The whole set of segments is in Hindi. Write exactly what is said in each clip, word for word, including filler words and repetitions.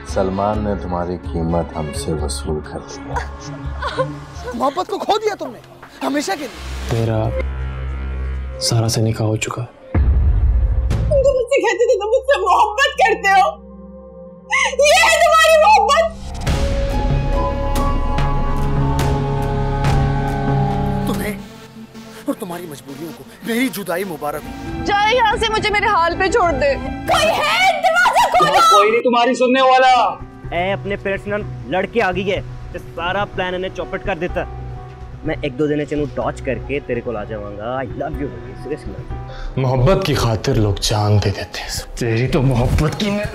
सलमान ने तुम्हारी कीमत हमसे वसूल कर ली है। मोहब्बत को खो दिया तुमने हमेशा के लिए। मेरा सारा से निकाह हो चुका है। तुम तो मुझसे कहते थे तुम मुझसे मोहब्बत करते हो, ये है तुम्हारी मोहब्बत। तुम्हें और तुम्हारी मजबूरियों को मेरी जुदाई मुबारक हो। जाए यहाँ से, मुझे मेरे हाल पे छोड़ दे। कोई है? दरवाजा खोलो। कोई नहीं तुम्हारी सुनने वाला। ए अपने पर्सनल लड़के आ गई है तो सारा प्लान इन्हें चौपट कर देता। मैं एक दो दिन चैनू डॉच करके तेरे को ला जाऊंगा। I love you seriously. मोहब्बत की खातिर लोग जान दे देते हैं। तेरी तो मोहब्बत की मैं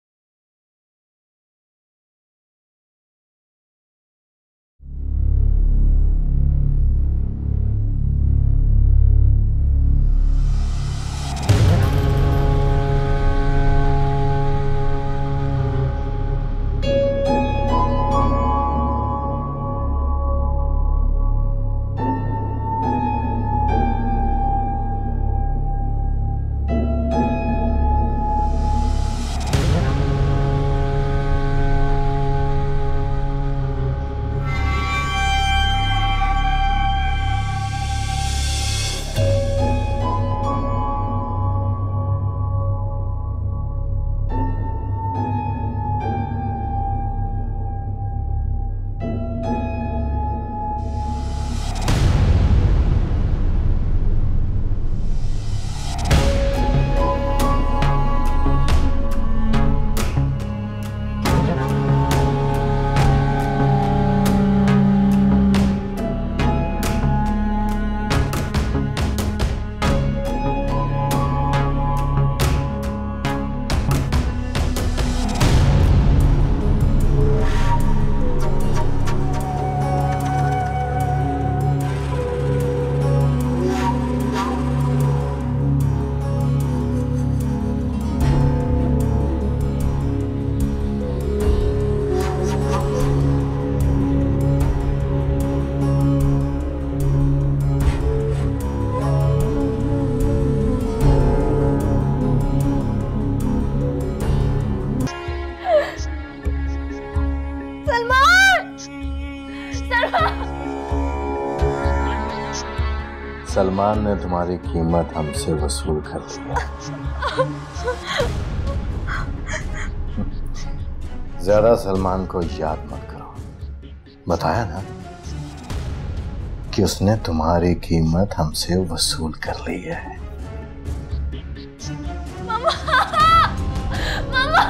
सलमान ने तुम्हारी कीमत हमसे वसूल कर ली है। ज्यादा सलमान को याद मत करो। बताया ना कि उसने तुम्हारी कीमत हमसे वसूल कर ली है। मामा, मामा।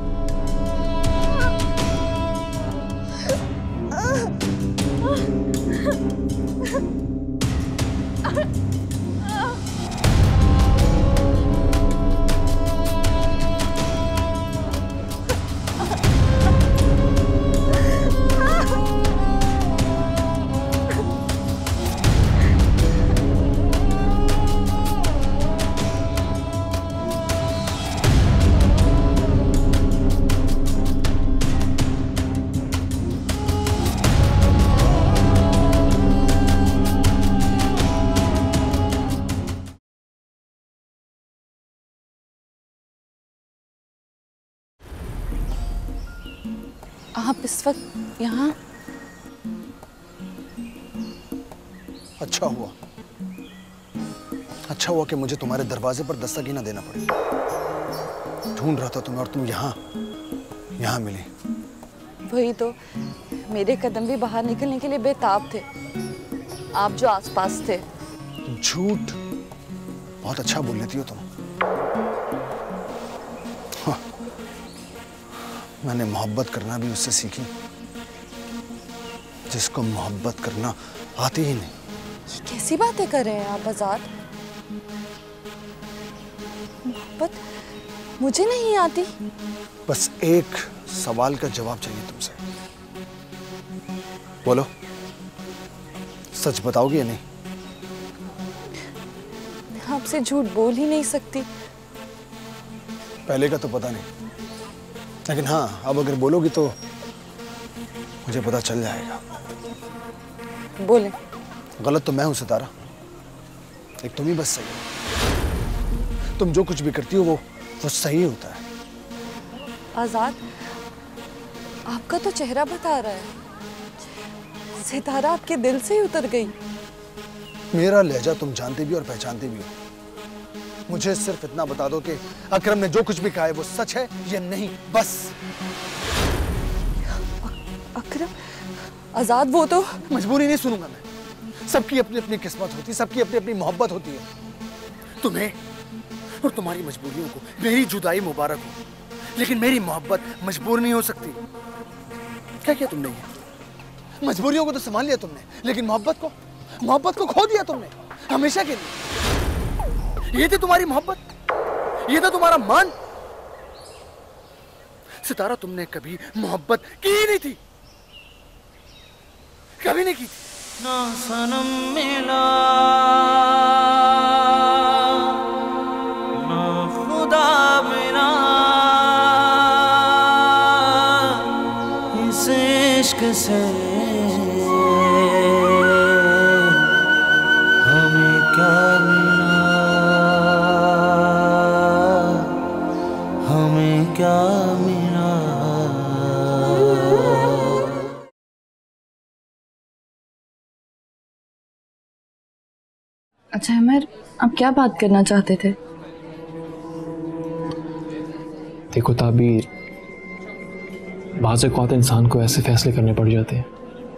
आप इस वक्त यहाँ? अच्छा हुआ, अच्छा हुआ कि मुझे तुम्हारे दरवाजे पर दस्तक ही ना देना पड़े। ढूंढ रहा था तुम्हें और तुम यहाँ यहाँ मिली। वही तो, मेरे कदम भी बाहर निकलने के लिए बेताब थे, आप जो आसपास थे। झूठ बहुत अच्छा बोल लेती हो तुम। हाँ, मैंने मोहब्बत करना भी उससे सीखी जिसको मोहब्बत करना आती ही नहीं। कैसी बातें कर रहे हैं आप आजाद? मोहब्बत मुझे नहीं आती। बस एक सवाल का जवाब चाहिए तुमसे। बोलो, सच बताओगी या नहीं? मैं आपसे झूठ बोल ही नहीं सकती। पहले का तो पता नहीं, लेकिन हाँ, अब अगर बोलोगी तो मुझे पता चल जाएगा। बोले। गलत तो मैं हूं सितारा, एक तुम ही बस सही हो। तुम जो कुछ भी करती हो वो वो सही होता है। आजाद, आपका तो चेहरा बता रहा है, सितारा आपके दिल से ही उतर गई। मेरा लहजा तुम जानते भी और पहचानते भी हो। मुझे सिर्फ इतना बता दो कि अकरम ने जो कुछ भी कहा है वो सच है या नहीं, बस। अकरम आजाद वो तो मजबूरी नहीं सुनूंगा मैं। सबकी अपनी अपनी किस्मत होती है, सबकी अपनी अपनी मोहब्बत होती है। तुम्हें और तुम्हारी मजबूरियों को मेरी जुदाई मुबारक हो, लेकिन मेरी मोहब्बत मजबूर नहीं हो सकती। क्या किया तुमने? ये मजबूरियों को तो संभाल लिया तुमने, लेकिन मोहब्बत को मोहब्बत को खो दिया तुमने हमेशा के लिए। ये थी तुम्हारी मोहब्बत, ये था तुम्हारा मान। सितारा, तुमने कभी मोहब्बत की ही नहीं थी, कभी नहीं की थी। ना सनम मिला ना खुदा मिला, इस इश्क से हमें क्या मिला, हमें क्या मिला। अच्छा अमर, आप क्या बात करना चाहते थे? देखो ताबीर, बाज़ औक़ात इंसान को ऐसे फैसले करने पड़ जाते हैं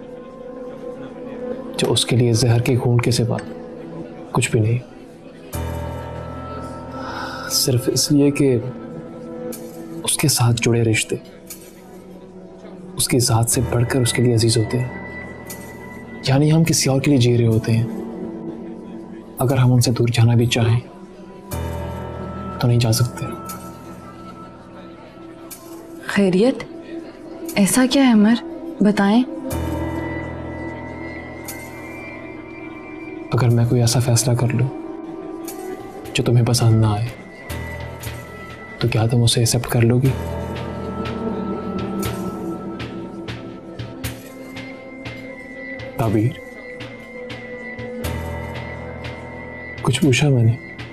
जो उसके लिए जहर के घूंट के सिवा कुछ भी नहीं, सिर्फ इसलिए कि उसके साथ जुड़े रिश्ते उसकी ज़ात से बढ़कर उसके लिए अजीज होते हैं। यानी हम किसी और के लिए जी रहे होते हैं। अगर हम उनसे दूर जाना भी चाहें तो नहीं जा सकते। खैरियत, ऐसा क्या है अमर, बताएं। अगर मैं कोई ऐसा फैसला कर लूं जो तुम्हें पसंद ना आए तो क्या तुम उसे एक्सेप्ट कर लोगी? ताबीर, कुछ पूछा मैंने?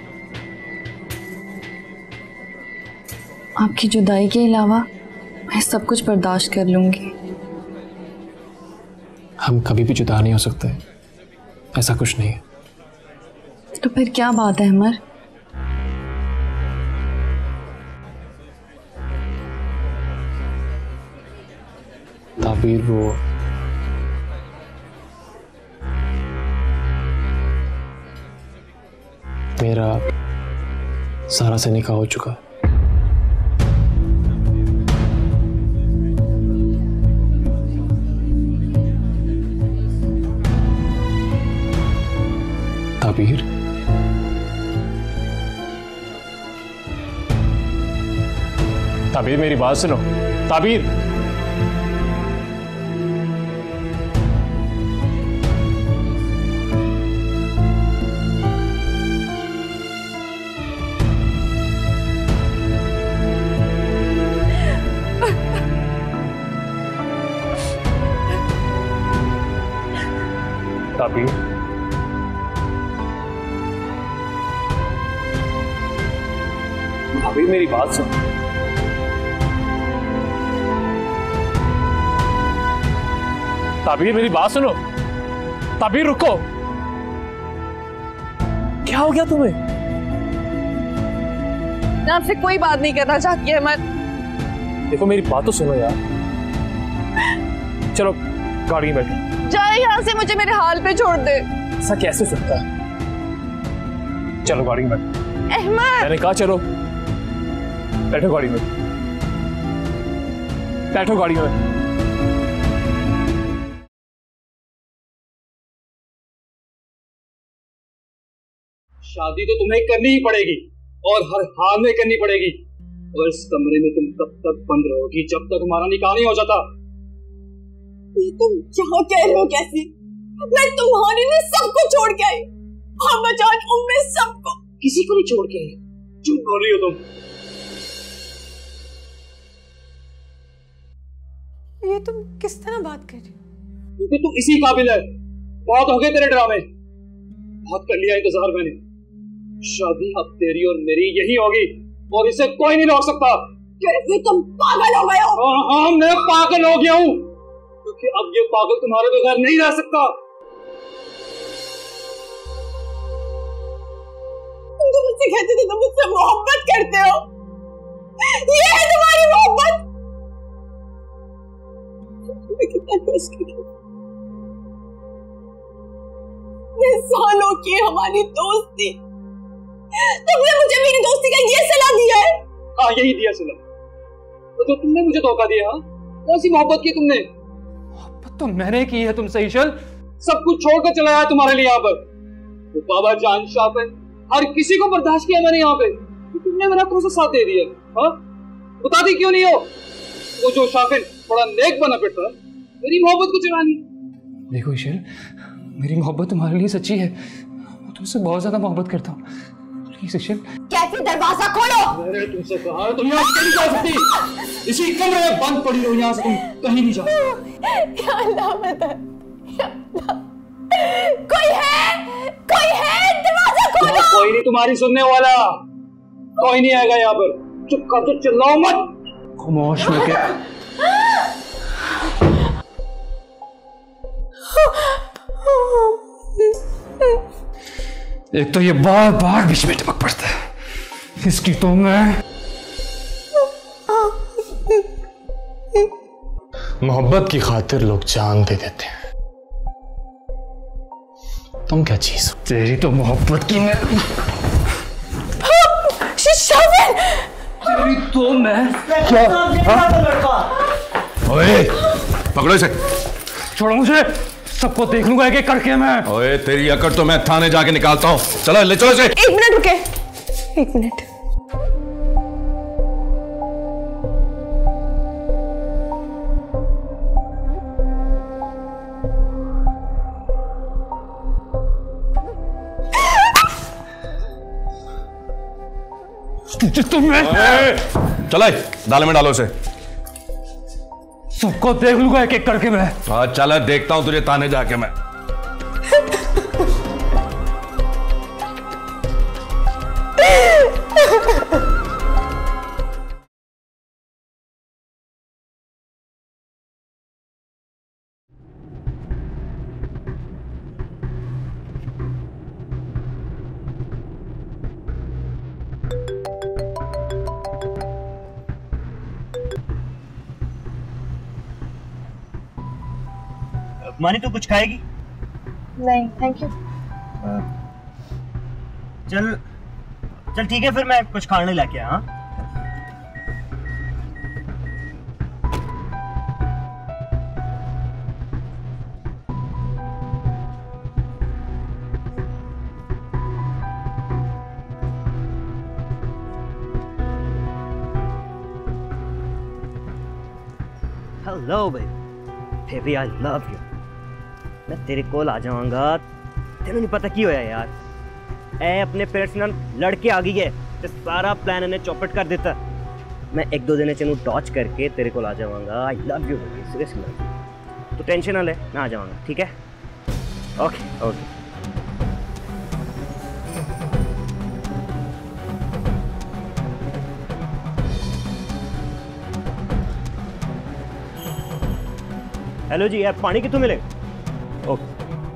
आपकी जुदाई के अलावा मैं सब कुछ बर्दाश्त कर लूंगी। हम कभी भी जुदा नहीं हो सकते, ऐसा कुछ नहीं है। तो फिर क्या बात है अमर? ताबीर, वो मेरा सारा से निकाह हो चुका है। ताबीर, ताबीर मेरी बात सुनो। ताबीर, ताबीर, ताबीर मेरी बात सुन। ताबीर मेरी बात सुनो। ताबीर रुको, क्या हो गया तुम्हें? मैं आपसे कोई बात नहीं करना चाहती है अमर। देखो मेरी बात तो सुनो यार। चलो गाड़ी में बैठो। जाए यहाँ से, मुझे मेरे हाल पे छोड़ दे। ऐसा कैसे सकता है? चलो गाड़ी में बैठो। अहमद, मैंने कहा चलो बैठो गाड़ी में, बैठो गाड़ी में। शादी तो तुम्हें करनी ही पड़ेगी और हर हाल में करनी पड़ेगी, और इस कमरे में तुम तब तक बंद रहोगी जब तक हमारा निकाह नहीं हो जाता। ये तुम क्या कह रहे हो? कैसी? मैं तुम्हारे लिए सबको छोड़ के आई, अम्मा जान, उम्मी, सबको। किसी को नहीं छोड़ के आई। झूठ बोल रही हो तुम। ये तुम किस तरह बात कर रही हो? क्योंकि तुम इसी काबिल है। बहुत हो गए तेरे ड्रामे, बहुत कर लिया इंतजार मैंने। शादी अब तेरी और मेरी यही होगी और इसे कोई नहीं रोक सकता। कैसे तुम पागल हो गए हो? हाँ हाँ मैं पागल हो गया हूँ, क्योंकि अब ये पागल तुम्हारे बगैर नहीं रह सकता। तुम तो मुझसे कहते थे तुम मुझसे मोहब्बत करते हो, ये है तुम्हारी मोहब्बत। तुम्हें कितना कष्ट किया, सालों की हमारी दोस्ती, तुमने मुझे मेरी दोस्ती का ये सलाह दिया है? हाँ यही दिया सलाह, तो, तो तुमने मुझे धोखा दिया। कौन सी मोहब्बत की तुमने? मोहब्बत तो मैंने की है तुमसे ईशल। सब कुछ छोड़कर चला आया तुम्हारे लिए यहाँ पर। तो बाबा जान शाह पे हर किसी को बर्दाश्त किया मैंने यहाँ पे, तो तुमने मेरा कौन सा साथ दे दिया? हाँ बताती क्यों नहीं हो? वो जो शाफिन बड़ा नेक बना फिरता मेरी मोहब्बत को चुरानी। देखो ईशल, मेरी मोहब्बत तुम्हारे लिए सच्ची है, मैं तुमसे बहुत ज्यादा मोहब्बत करता हूँ। प्लीज ईशल। कैफी दरवाजा खोलो। मैंने तुमसे कहा तुम यहाँ से नहीं जा सकती, इसी कमरे में बंद पड़ी रहो, यहाँ से तुम कहीं नहीं जा सकती। या अल्लाह मदद, या अल्लाह। कोई है, कोई है, दरवाजा खोलो। कोई नहीं तुम्हारी सुनने वाला, कोई नहीं आएगा यहाँ पर। चुप कर दो, चिल्लाओ मत। खामोश में क्या? एक तो ये बार बार बीच में टपक पड़ता है, इसकी तो मैं मोहब्बत की खातिर लोग जान दे देते हैं, तुम क्या चीज? तेरी तो मोहब्बत की मैं तेरी तो मैं ओए पकड़ो इसे। छोड़ो मुझे, सबको देख लूंगा एक एक करके मैं। ओए तेरी अकड़ तो मैं थाने जाके निकालता हूँ, चलो ले चलो इसे। एक मिनट रुके, एक मिनट। तुम चलो दाल में डालो इसे। सबको देख लूंगा एक एक करके मैं। हाँ चल देखता हूँ तुझे थाने जाके मैं। मानी तो कुछ खाएगी? नहीं थैंक यू। चल चल ठीक है, फिर मैं कुछ खाने लेके आया। हाँ hello baby, I love you. मैं तेरे कोल आ जाऊंगा, तेनू नहीं पता की होया यार। ए अपने पेरेंट्स नाल लड़के आ गई है ते सारा प्लान इन्हें चौपट कर दिता। मैं एक दो दिन तेनू टॉर्च करके तेरे कोल आ जाऊंगा। I love you baby, seriously love you. तो टेंशन ना ले, मैं आ जाऊंगा, ठीक है? Okay okay. हेलो जी, यार पानी कितों मिलेगा? ओके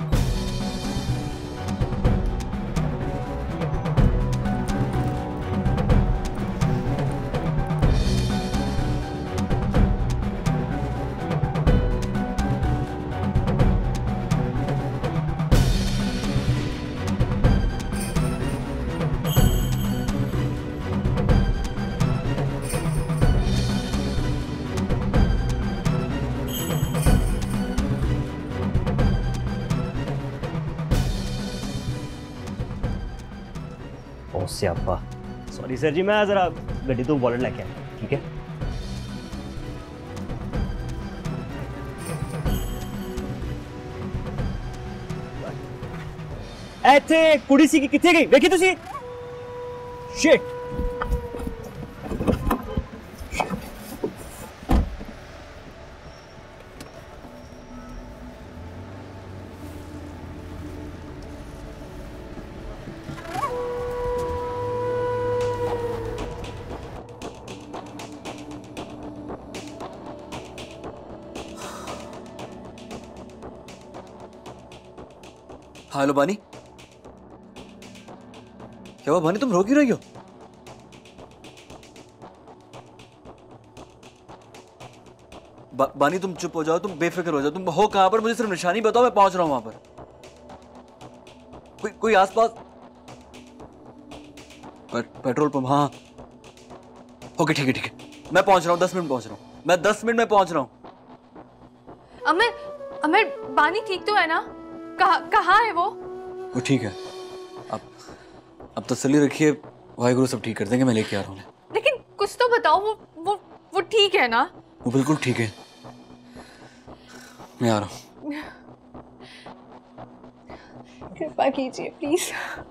स्यापा। सॉरी सर जी, मैं जरा गड्डी तो वॉलेट लेके आया, ठीक है? ऐथे कुड़ी सी की किथे गई देखी तुसी? शिट। हाँ हेलो बानी, क्या हुआ बानी, तुम रो क्यों रही हो? बा, बानी तुम चुप हो जाओ, तुम बेफिक्र हो जाओ। तुम हो कहां पर, मुझे सिर्फ निशानी बताओ, मैं पहुंच रहा हूं वहां पर। कोई कोई आसपास? पे, पेट्रोल पंप, हाँ ओके ठीक है ठीक है, मैं पहुंच रहा हूँ, दस मिनट पहुंच रहा हूँ, मैं दस मिनट में पहुंच रहा हूँ। अमर, अमर बानी ठीक तो है ना? कहा, कहाँ है वो? वो ठीक है, अब अब तसल्ली रखिए, वाहिगुरु सब ठीक कर देंगे, मैं लेके आ रहा हूँ। लेकिन कुछ तो बताओ, वो वो वो ठीक है ना? वो बिल्कुल ठीक है, मैं आ रहा हूँ। कृपा कीजिए प्लीज।